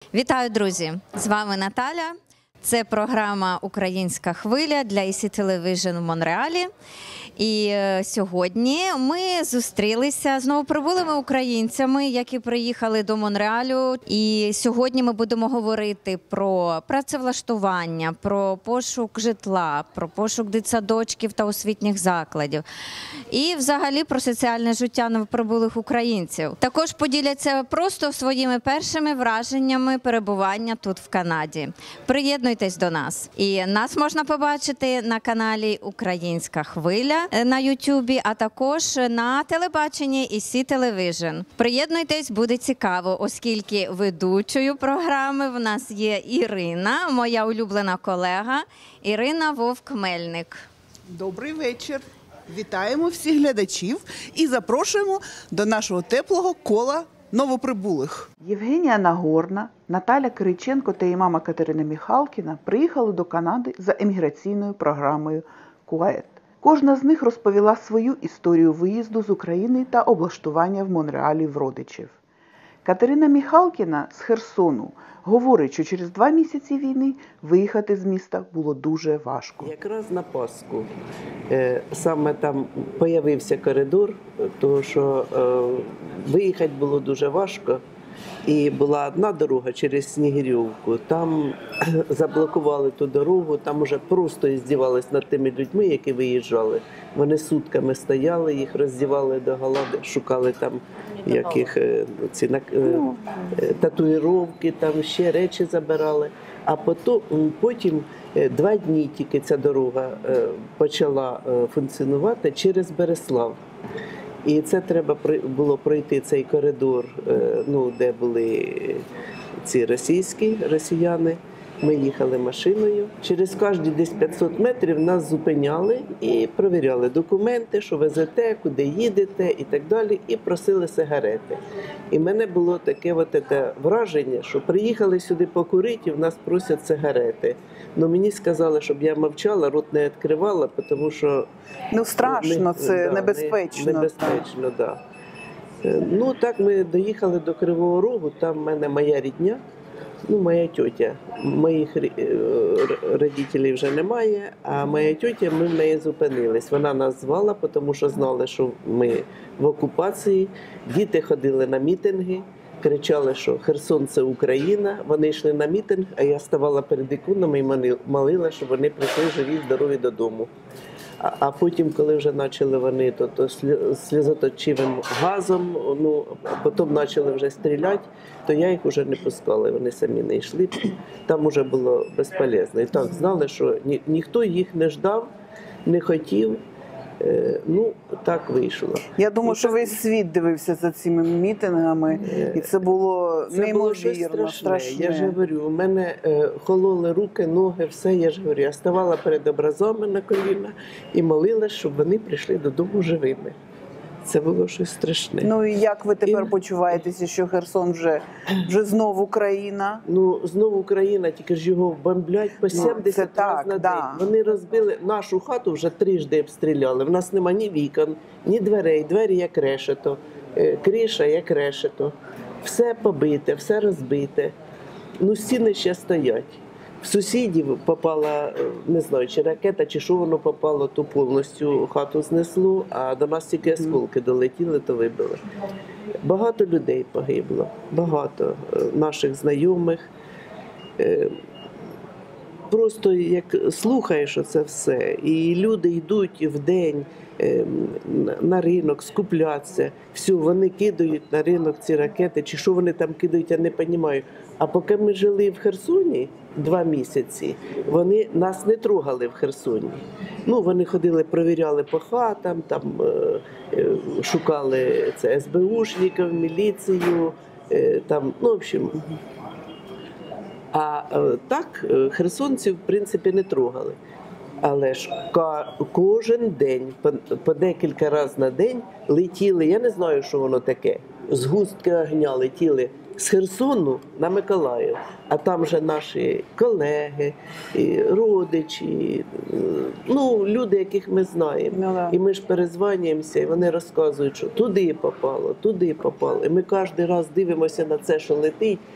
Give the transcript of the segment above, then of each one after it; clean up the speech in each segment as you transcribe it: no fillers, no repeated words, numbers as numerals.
Вітаю, друзі! З вами Наталя. Це програма «Українська хвиля» для EC Television в Монреалі. І сьогодні ми зустрілися з новоприбулими українцями, які приїхали до Монреалю. І сьогодні ми будемо говорити про працевлаштування, про пошук житла, про пошук дитсадочків та освітніх закладів. І взагалі про соціальне життя новоприбулих українців. Також поділяться просто своїми першими враженнями перебування тут в Канаді. Приєднуйтесь до нас. І нас можна побачити на каналі «Українська хвиля» на Ютубі, а також на телебаченні EC Television. Приєднуйтесь, буде цікаво, оскільки ведучою програми в нас є Ірина, моя улюблена колега, Ірина Вовк-Мельник. Добрий вечір. Вітаємо всіх глядачів і запрошуємо до нашого теплого кола новоприбулих. Євгенія Нагорна, Наталя Кириченко та її мама Катерина Міхалкіна приїхали до Канади за еміграційною програмою «Кует». Кожна з них розповіла свою історію виїзду з України та облаштування в Монреалі в родичів. Катерина Міхалкіна з Херсону говорить, що через 2 місяці війни виїхати з міста було дуже важко. Якраз на Пасху саме там з'явився коридор, тому що виїхати було дуже важко. І була одна дорога через Снігирівку, там заблокували ту дорогу, там уже просто здівались над тими людьми, які виїжджали. Вони сутками стояли, їх роздівали до гола, шукали там яких татуїровки, там ще речі забирали. А потім 2 дні тільки ця дорога почала функціонувати через Береслав. І це треба було пройти цей коридор, де були ці росіяни. Ми їхали машиною. Через кожні десь 500 метрів нас зупиняли і перевіряли документи, що везете, куди їдете і так далі, і просили сигарети. І в мене було таке враження, що приїхали сюди покурити і в нас просять сигарети. Но мені сказали, щоб я мовчала, рот не відкривала, тому що... страшно, це небезпечно. Небезпечно, так. Да. Так ми доїхали до Кривого Рогу, там в мене моя рідня. Моя тьотя. Моїх родителів вже немає, а моя тьотя, ми в неї зупинились. Вона нас звала, тому що знали, що ми в окупації. Діти ходили на мітинги, кричали, що Херсон – це Україна. Вони йшли на мітинг, а я ставала перед іконами і молила, щоб вони прийшли живі, здорові додому. А потім, коли вже почали вони то сльозоточивим газом, а потім почали вже стріляти, то я їх вже не пускала, вони самі не йшли. Там вже було безполезно. І так знали, що ніхто їх не ждав, не хотів. Так вийшло. Я думаю, що весь світ дивився за цими мітингами, і це було неймовірно, страшне. Я ж говорю, у мене хололи руки, ноги, все, я ж говорю, я ставала перед образами на коліна і молилась, щоб вони прийшли додому живими. Це було щось страшне. І як ви тепер почуваєтеся, що Херсон вже знову Україна? Знову Україна, тільки ж його бомблять по 70 разів на день. Вони розбили нашу хату, вже 3 обстріляли. В нас нема ні вікон, ні дверей, двері як решето, криша як решето. Все побите, все розбите. Стіни ще стоять. В сусідів попала, не знаю, чи ракета, чи що воно попало, то повністю хату знесло, а до нас тільки осколки долетіли, то вибили. Багато людей погибло, багато наших знайомих. Просто як слухаєш оце все, і люди йдуть вдень на ринок скуплятися, все, вони кидають на ринок ці ракети, чи що вони там кидають, я не розумію. А поки ми жили в Херсоні 2 місяці, вони нас не трогали в Херсоні. Вони ходили, перевіряли по хатам, там шукали СБУшників, міліцію, там, в общем. А так херсонців, в принципі, не трогали. Але ж кожен день, по декілька разів на день летіли, я не знаю, що воно таке, згустки огня летіли з Херсону на Миколаїв. А там же наші колеги, родичі, люди, яких ми знаємо. І ми ж перезванюємося, і вони розказують, що туди попало, туди попало. І ми кожен раз дивимося на це, що летить.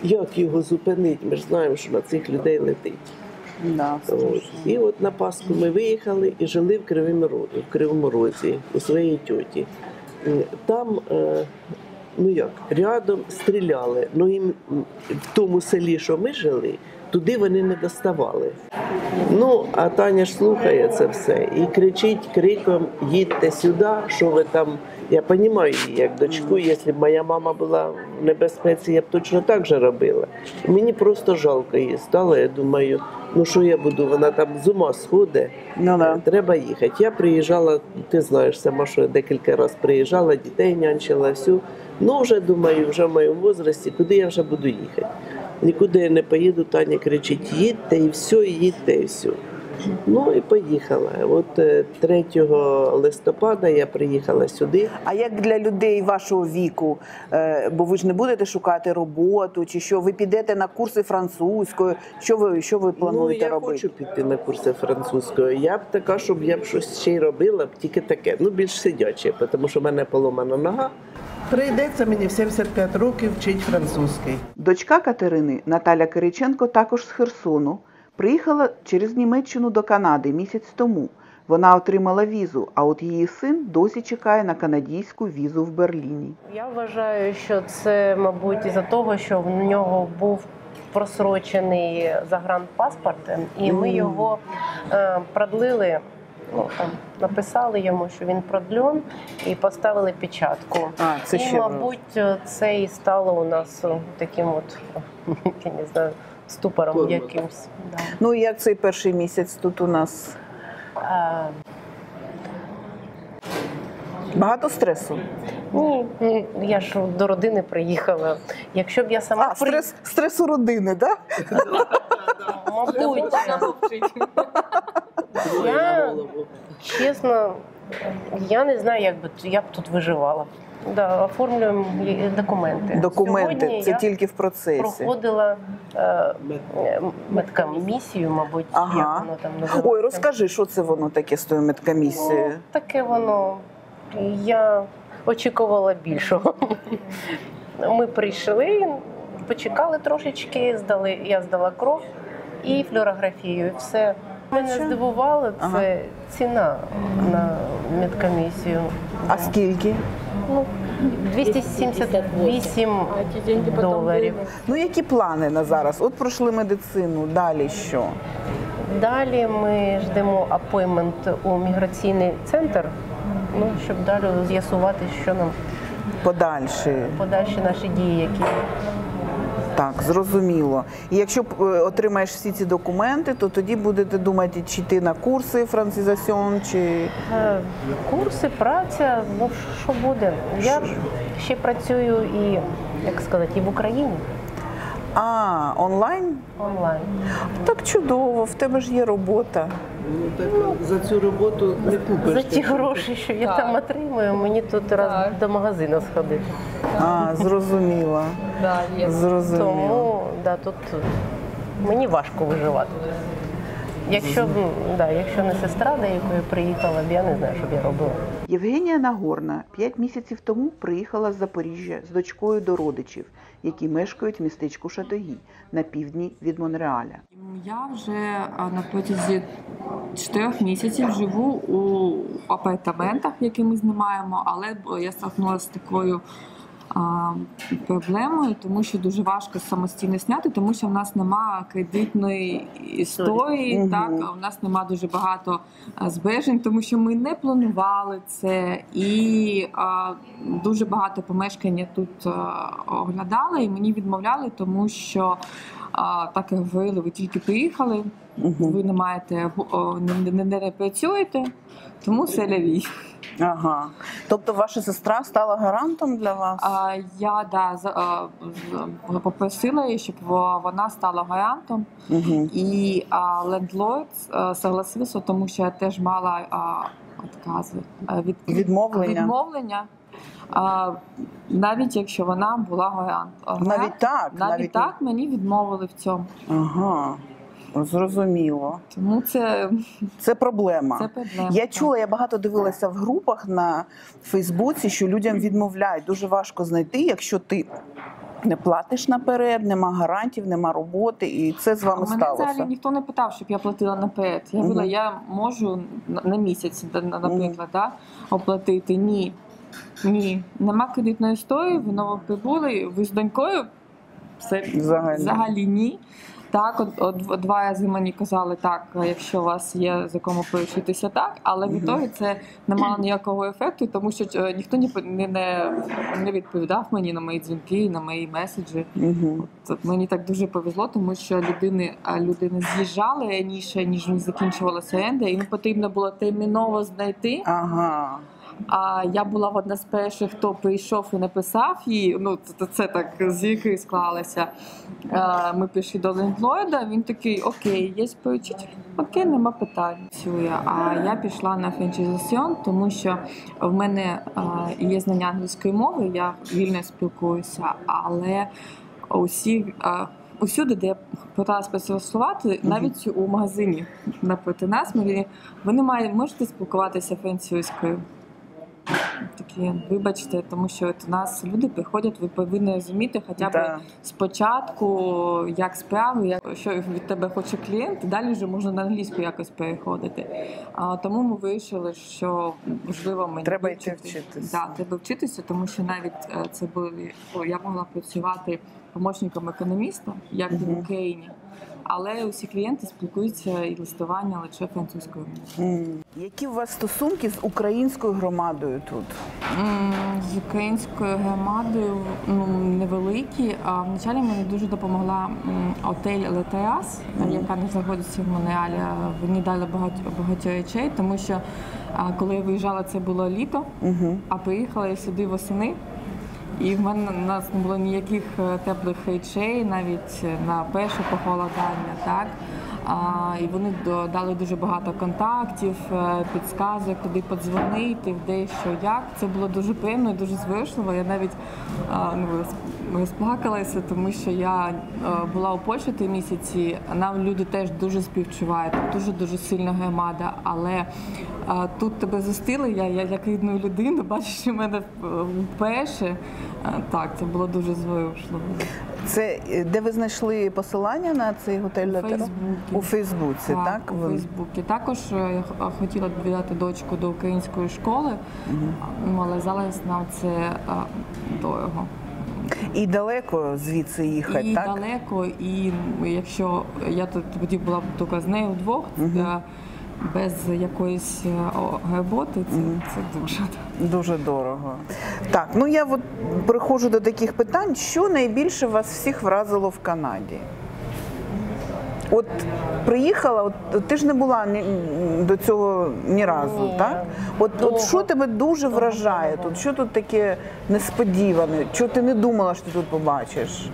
як його зупинити? Ми ж знаємо, що на цих людей летить. Да, От. І от на Пасху ми виїхали і жили в Кривому Розі у своїй тьоті. Там, ну як, рядом стріляли. Ну їм в тому селі, що ми жили, туди вони не доставали. Ну, а Таня ж слухає це все і кричить криком: їдьте сюди, що ви там. Я розумію її як дочку, якщо б моя мама була в небезпеці, я б точно так же робила. Мені просто жалко її стало, я думаю, ну що я буду, вона там з ума сходить, Ну, да. треба їхати. Я приїжджала, ти знаєш сама, що я декілька разів приїжджала, дітей нянчила, всю. Ну вже думаю, вже в моєму возрасті, куди я вже буду їхати. Нікуди я не поїду, Таня кричить: їдьте і все, їдьте і все. Ну і поїхала. От 3 листопада я приїхала сюди. А як для людей вашого віку, бо ви ж не будете шукати роботу, чи що, ви підете на курси французької, що ви плануєте я робити? хочу піти на курси французької. Я б така, щоб я б щось ще й робила, тільки таке, ну більш сидяче, тому що в мене поломана нога. Прийдеться мені в 75 років вчити французький. Дочка Катерини, Наталя Кириченко, також з Херсону, приїхала через Німеччину до Канади місяць тому. Вона отримала візу, а от її син досі чекає на канадську візу в Берліні. Я вважаю, що це, мабуть, із-за того, що в нього був просрочений загранпаспорт, і ми його продлили. Ну, там, написали йому, що він продлен, і поставили печатку. Це і, ще мабуть, це і стало у нас таким от, я не знаю, ступором Тормозом. якимсь. Да. Ну і як цей перший місяць тут у нас? Багато стресу? Ні, я ж до родини приїхала. Якщо б я сама Стрес у родини, так? мабуть, я, чесно, я не знаю, як би я б тут виживала. Да, оформлюємо документи. Документи, Сьогодні це я тільки в процесі. проходила медкомісію, мабуть, як воно там називається. Ой, розкажи, що це воно таке з тою медкомісією? Ну, таке воно. Я очікувала більшого. Ми прийшли, почекали трошечки, я здала кров і флюорографію, і все. Мене здивувало, це ціна на медкомісію. А скільки? Ну, $278. Ну, які плани на зараз? От пройшли медицину, далі що? Далі ми ждемо апоймент у міграційний центр, ну, щоб далі з'ясувати, що нам подальші наші дії, які. Так, зрозуміло. І якщо отримаєш всі ці документи, то тоді будете думати, чи йти на курси францизасьон, чи... Курси, праця, ну що буде. Я ще працюю і, як сказати, і в Україні. А, онлайн? Онлайн. Так чудово, в тебе ж є робота. Ну так за цю роботу не купиш. За ті гроші, що я там отримую, мені тут раз до магазину сходити. А, зрозуміло. Зрозуміло. Тому тут мені важко виживати. Якщо не сестра, до якої приїхала б, я не знаю, що б я робила. Євгенія Нагорна 5 місяців тому приїхала з Запоріжжя з дочкою до родичів, які мешкають в містечку Шатогі на півдні від Монреаля. Я вже на протязі 4 місяців живу у апартаментах, які ми знімаємо, але я стикнулася з такою проблемою, тому що дуже важко самостійно зняти, тому що в нас немає кредитної історії, так, у нас немає дуже багато збережень, тому що ми не планували це, і дуже багато помешкання тут оглядали, і мені відмовляли, тому що так як говорили, ви тільки приїхали, ви не маєте, не працюєте, тому це ляві. Ага. Тобто ваша сестра стала гарантом для вас? Я попросила її, щоб вона стала гарантом. І лендлорд согласився, тому що я теж мала відмовлення. Навіть якщо вона була гарантом. Навіть так мені відмовили в цьому. Ага. Зрозуміло. Тому це проблема. Це проблема. Я чула, я багато дивилася в групах на Фейсбуці, що людям відмовляють. Дуже важко знайти, якщо ти не платиш наперед, нема гарантів, нема роботи, і це з вами Мене сталося. взагалі ніхто не питав, щоб я платила наперед. Я говорила, я можу на місяць, наприклад, оплатити. Ні. Нема кредитної історії, ви новоприбули, ви з донькою? Все, взагалі ні. Так, от 2 рази мені казали, так, якщо у вас є за кому поручитися, так, але в ітогі це не мало ніякого ефекту, тому що ніхто не відповідав мені на мої дзвінки, на мої меседжі. От, мені так дуже повезло, тому що людини з'їжджали раніше, ніж закінчувалася оренда, і їм потрібно було терміново знайти. А я була одна з перших, хто прийшов і написав їй, це так зірки склалися. Ми пішли до лендлорда, він такий, окей, є поручитель, окей, нема питань. А я пішла на франчайзаціон, тому що в мене є знання англійської мови, я вільно спілкуюся, але усюди, де я питалася працевлаштувати, навіть у магазині напроти нас, ви не можете спілкуватися французькою. Такі, вибачте, тому що от у нас люди приходять, ви повинні розуміти хоча б спочатку, як справи, що від тебе хоче клієнт, і далі вже можна на англійську якось переходити. Тому ми вирішили, що можливо мені треба йти вчитися. Так, треба вчитися, тому що навіть це я могла працювати помічником економіста, як і в Україні. Але усі клієнти спілкуються і листування лише французькою мовою. Які у вас стосунки з українською громадою тут? З українською громадою невеликі. Вначалі мені дуже допомогла отель «Ле Террас», яка не знаходиться в Монреалі. Вони дали багато речей, тому що коли я виїжджала, це було літо, а приїхала я сюди восени. І в нас не було ніяких теплих речей, навіть на перше похолодання, так? І вони дали дуже багато контактів, підказок, куди подзвонити, де, що, як. Це було дуже приємно і дуже зворушливо. Я навіть розплакалася, тому що я була у Польщі 3 місяці, нам люди теж дуже співчувають, дуже сильна громада, але тут тебе зустріли, я як рідну людину, бачиш, що в мене вперше. Так, це було дуже зворушливо. Це де ви знайшли посилання на цей готель «Ле Террас»? У Фейсбуці, так? У Фейсбуці. Також я хотіла віддати дочку до української школи, але зараз нам це дорого. І далеко звідси їхати, так? І далеко, і якщо я тоді була тільки з нею вдвох, без якоїсь роботи, це дуже дорого. Так, я приходжу до таких питань. Що найбільше вас всіх вразило в Канаді? От приїхала, ти ж не була до цього ні разу, так? От що тебе дуже вражає тут? Що тут таке несподіване? Чого ти не думала, що ти тут побачиш?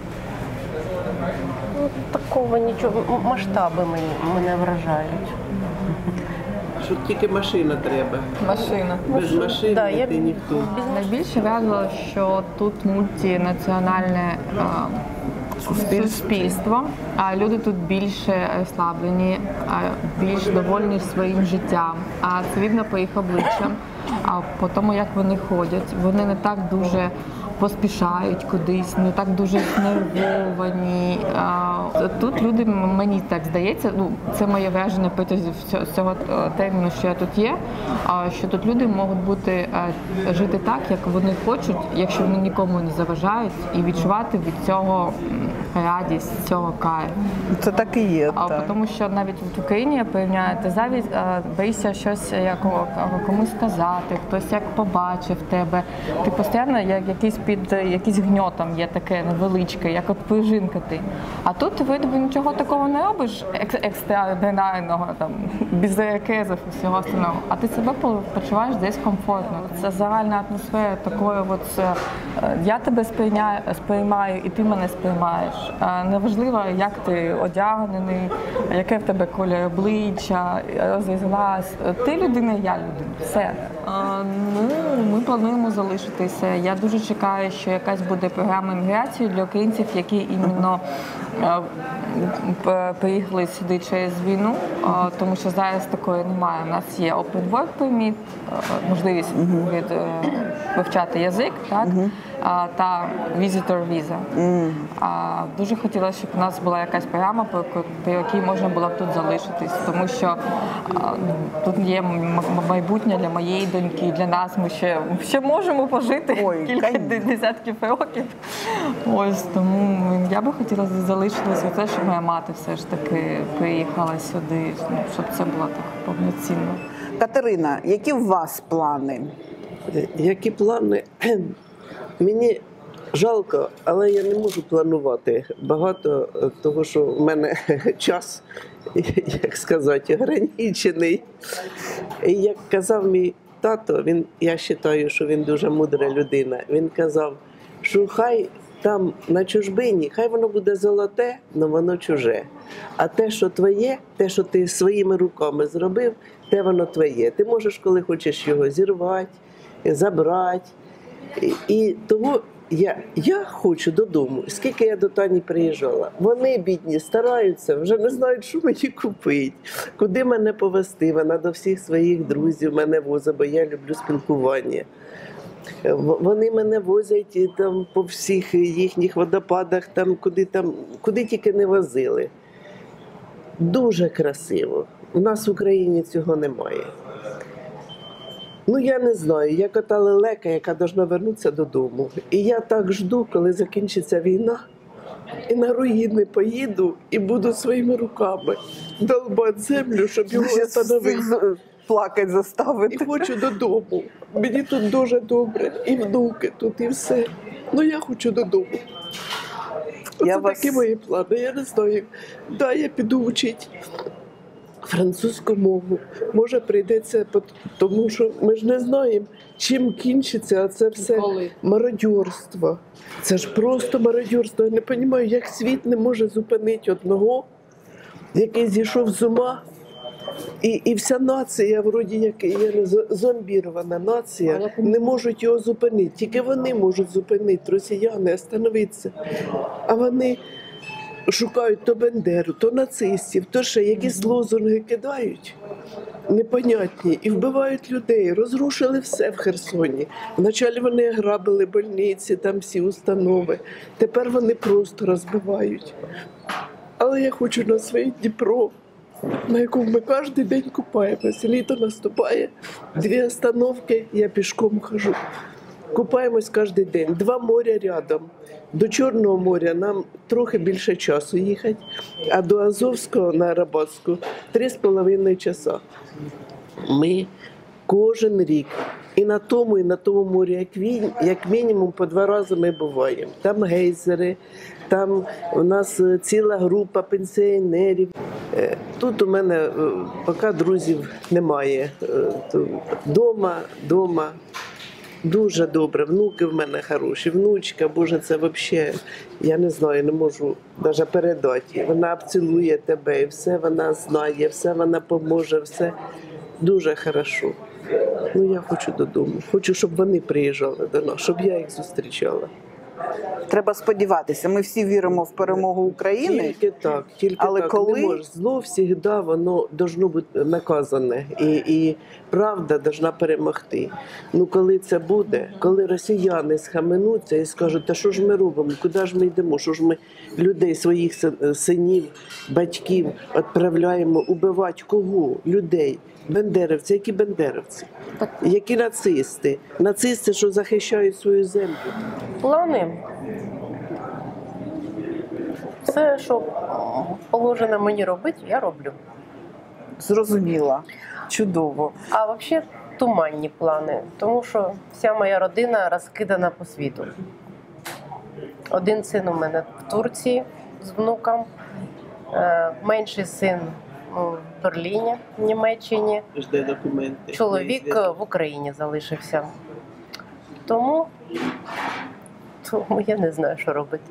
Такого нічого, масштаби мене вражають. Що тільки машина треба. Машина. Без машини ти ніхто. Найбільше вразило, що тут мультинаціональне суспільство, а люди тут більше розслаблені, більш довольні своїм життям. А це видно по їх обличчям, по тому, як вони ходять. Вони не так дуже поспішають кудись, не так дуже знервовані. Тут люди, мені так здається, це моє враження протягом цього терміну, що я тут є, що тут люди можуть жити так, як вони хочуть, якщо вони нікому не заважають, і відчувати від цього радість, цього кайф. Це так і є. Так. Тому що навіть в Україні, я порівняю, ти завжди боїшся щось комусь сказати, хтось як побачив тебе. Ти постійно як під якийсь гньотом є таке невеличке, як от пружинка ти. А тут ти нічого такого не робиш екстраординарного, без ракезів і всього остального. А ти себе почуваєш десь комфортно. Це загальна атмосфера такої, я тебе сприймаю і ти мене сприймаєш. Неважливо, як ти одягнений, яке в тебе колір обличчя, розрізлась. Ти людина, я людина. Все. Ми плануємо залишитися. Я дуже чекаю, що якась буде програма імміграції для українців, які іменно приїхали сюди через війну, тому що зараз такої немає. У нас є Open Work Permit, можливість вивчати язик, так? та visitor visa. Дуже хотілося, щоб у нас була якась програма, по якій можна було б тут залишитись, тому що тут є майбутнє для моєї доньки, для нас. Ми ще можемо пожити кілька десятків років. Ось, тому я би хотіла залишитися це, щоб моя мати все ж таки приїхала сюди, щоб це було так повноцінно. Катерина, які у вас плани? Які плани? Мені жалко, але я не можу планувати багато, тому що в мене час, як сказати, ограничений. І як казав мій тато, я вважаю, що він дуже мудра людина, він казав, що хай там на чужбині, хай воно буде золоте, але воно чуже. А те, що твоє, те, що ти своїми руками зробив, те воно твоє. Ти можеш, коли хочеш його зірвати, забрати. І того я хочу додому. Скільки я до Тані приїжджала. Вони, бідні, стараються, вже не знають, що мені купити, куди мене повезти. Вона до всіх своїх друзів мене возить, бо я люблю спілкування. Вони мене возять там по всіх їхніх водопадах, куди тільки не возили. Дуже красиво. У нас в Україні цього немає. Я не знаю, я кота лелека, яка повинна повернутися додому. І я так жду, коли закінчиться війна, і на руїни поїду, і буду своїми руками долбати землю, щоб його встановити. Плакать заставити. І хочу додому. Мені тут дуже добре, і внуки тут, і все. Я хочу додому. Це такі мої плани. Я не знаю, я піду вчити французьку мову. Може прийдеться, тому що ми ж не знаємо, чим кінчиться, а це все мародьорство. Це ж просто мародьорство. Я не розумію, як світ не може зупинити одного, який зійшов з ума. І вся нація, вроді як зомбірована нація, не можуть його зупинити. Тільки вони можуть зупинити, росіяни, остановитися. А вони шукають то Бендеру, то нацистів, то ще якісь лозунги кидають непонятні і вбивають людей. Розрушили все в Херсоні. Вначалі вони грабили больниці, там всі установи. Тепер вони просто розбивають. Але я хочу на своє Дніпро, на якому ми кожен день купаємося. Літо наступає, 2 остановки, я пішком хожу. Купаємось кожен день. 2 моря рядом. До Чорного моря нам трохи більше часу їхати, а до Азовського на Арабатську 3,5 часа. Ми кожен рік і на тому морі, як мінімум, по 2 рази ми буваємо. Там гейзери, там у нас ціла група пенсіонерів. Тут у мене поки друзів немає. Дома. Дуже добре. Внуки в мене хороші. Внучка, Боже, це взагалі, я не знаю, не можу навіть передати. Вона обцілує тебе, і все вона знає, все вона поможе, все дуже хорошо. Я хочу додому. Хочу, щоб вони приїжджали до нас, щоб я їх зустрічала. Треба сподіватися. Ми всі віримо в перемогу України. Тільки так. Але коли... Не може. Зло завжди воно должно бути наказане. І правда должна перемогти. Коли це буде, коли росіяни схаменуться і скажуть, та що ж ми робимо, куди ж ми йдемо, що ж ми людей, своїх синів, батьків відправляємо убивати кого? Людей. Бендерівці, які бендерівці? Які нацисти? Нацисти, що захищають свою землю. Плани. Все, що положено мені робити, я роблю. Зрозуміла. Чудово. А взагалі туманні плани, тому що вся моя родина розкидана по світу. Один син у мене в Турції з внуком, менший син в Берліні, в Німеччині. Жде документи. Чоловік в Україні залишився. Тому я не знаю, що робити.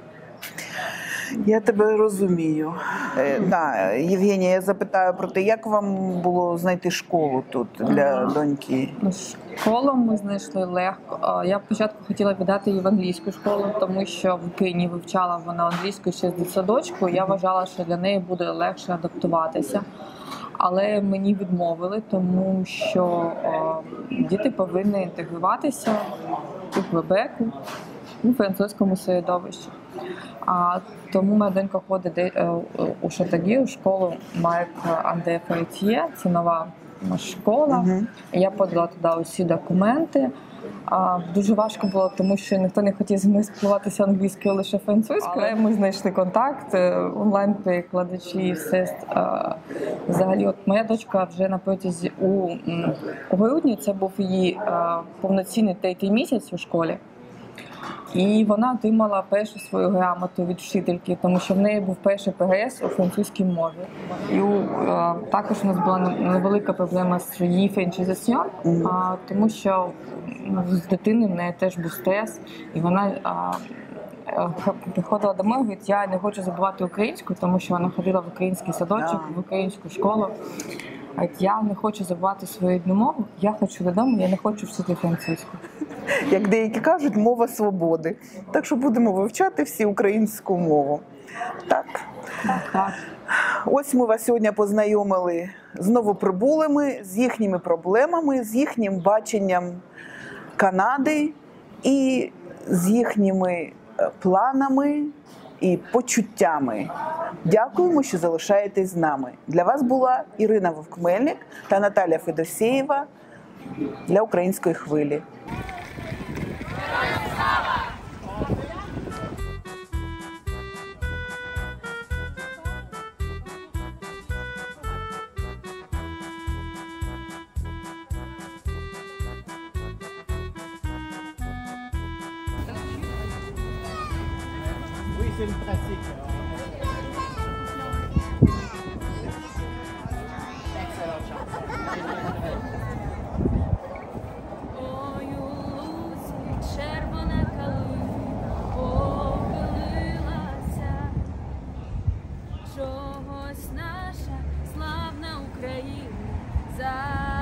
Я тебе розумію. Євгенія, я запитаю про те, як вам було знайти школу тут для доньки? Школу ми знайшли легко. Я спочатку хотіла віддати її в англійську школу, тому що в Києві вивчала вона англійську ще з садочку. Я вважала, що для неї буде легше адаптуватися. Але мені відмовили, тому що діти повинні інтегруватися у Квебеку, у французькому середовищі. Тому моя донька ходить у Шатагі, у школу Марк Андре Ферретьє, це нова школа. Я подала туди усі документи. Дуже важко було, тому що ніхто не хотів зі мною спілкуватися англійською, лише французькою. Але ми знайшли контакт, онлайн-перекладачі і все. Взагалі, от моя дочка вже на протязі у грудні, це був її повноцінний 3-й місяць у школі. І вона отримала першу свою грамоту від вчительки, тому що в неї був перший ПГС у французькій мові. І також у нас була невелика проблема з її франчайзаціон, тому що з дитини в неї теж був стрес, і вона приходила домой і говорить, я не хочу забувати українську, тому що вона ходила в український садочок, в українську школу. Я не хочу забувати свою рідну мову, я хочу додому, я не хочу вчити французьку. Як деякі кажуть, мова свободи. Так що будемо вивчати всі українську мову. Так. Так. Ось ми вас сьогодні познайомили з новоприбулими, з їхніми проблемами, з їхнім баченням Канади і з їхніми планами і почуттями. Дякуємо, що залишаєтесь з нами. Для вас була Ірина Вовк-Мельник та Наталя Федосєєва для Української хвилі. C'est une pratique. Excellente chance. Ой, у лузі червона калина похилилася, чогось наша славна Україна